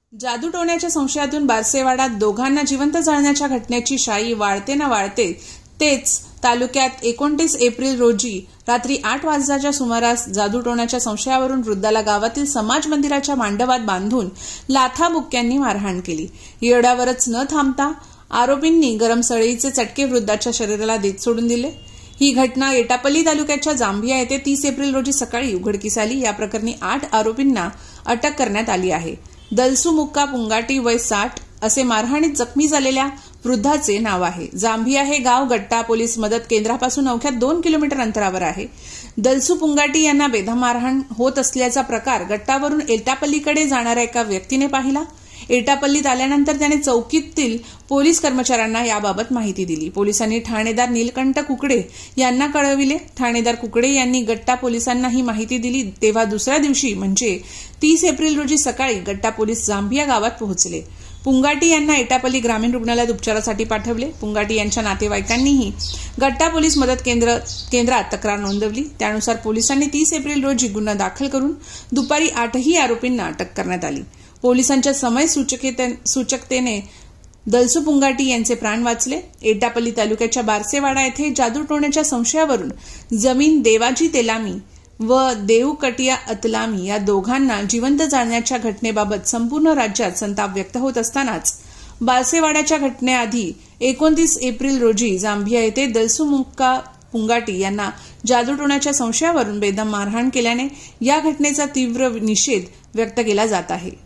जादूटोण्याच्या संशयातून बारसेवाडात दोघांना जिवंत जाळण्याच्या घटनेची शाई वाढते ना वाढते तेच तालुक्यात 29 एप्रिल रोजी रात्री 8 वाजताच्या सुमारास जादूटोण्याच्या संशयावरून वृद्धाला गावातील समाज मंदिराच्या मांडवात बांधून लाथाबुक्क्यांनी मारहाण केली। एवढ्यावरच न थांबता आरोपींनी गरम सळईचे चटके वृद्धाच्या शरीराला देत सोडून दिले। ही घटना एटापल्ली तालुक्याच्या जांभिया येथे 30 एप्रिल रोजी सकाळी उघडकीस आली। या प्रकरणी 8 आरोपींना अटक करण्यात आली आहे। दलसू मुक्का पुंगाटी वय 60 असे मारहाणीत जखमी झालेल्या वृद्धाचे नाव आहे। जांभिया हे गाव गट्टा पोलीस मदत केंद्रापासून अवघ्या 2 किलोमीटर अंतरावर आहे। दलसू पुंगाटी यांना बेदम मारहाण होत असल्याचा प्रकार गट्टावरून एटापल्लीकडे जाणाऱ्या एका व्यक्तीने पाहिला। एटापल्लीत आल्यानंतर त्याने चौकीतील पोलीस कर्मचाऱ्यांना याबाबत माहिती दिली। पोलिसांनी ठाणेदार नीलकंठ कुकडे यांना कळविले। ठाणेदार कुकडे यांनी गट्टा पोलिसांना ही माहिती दिली। तेव्हा दुसऱ्या दिवशी म्हणजे 30 एप्रिल रोजी सकाळी गट्टा पोलीस जांभिया गावात पोहोचले। पुंगाटी यांना एटापल्ली ग्रामीण रुग्णालयात उपचारासाठी पाठवले। पुंगाटी यांच्या नातेवाईकांनीही गट्टा पोलीस मदत केंद्रात तक्रार नोंदवली। त्यानुसार पोलिसांनी 30 एप्रिल रोजी गुन्हा दाखल करून दुपारी 8ही आरोपींना अटक करण्यात आली। पोलिसांच्या समय सूचकतेने दलसू पुंगाटी यांचे प्राण वाचले। एटापल्ली तालुक्याच्या बारसेवाडा येथे जादूटोण्याच्या संशयावरून जमीन देवाजी तेलामी व देऊकटिया अतलामी या दोघांना जिवंत जाळण्याच्या घटनेबाबत संपूर्ण राज्यात संताप व्यक्त होत असतानाच बारसेवाड्याच्या घटनेआधी 29 एप्रिल रोजी जांभिया येथे दलसू मुक्का पुंगाटी यांना जादूटोण्याच्या संशयावरून बेदम मारहाण केल्याने या घटनेचा तीव्र निषेध व्यक्त केला जात आहे।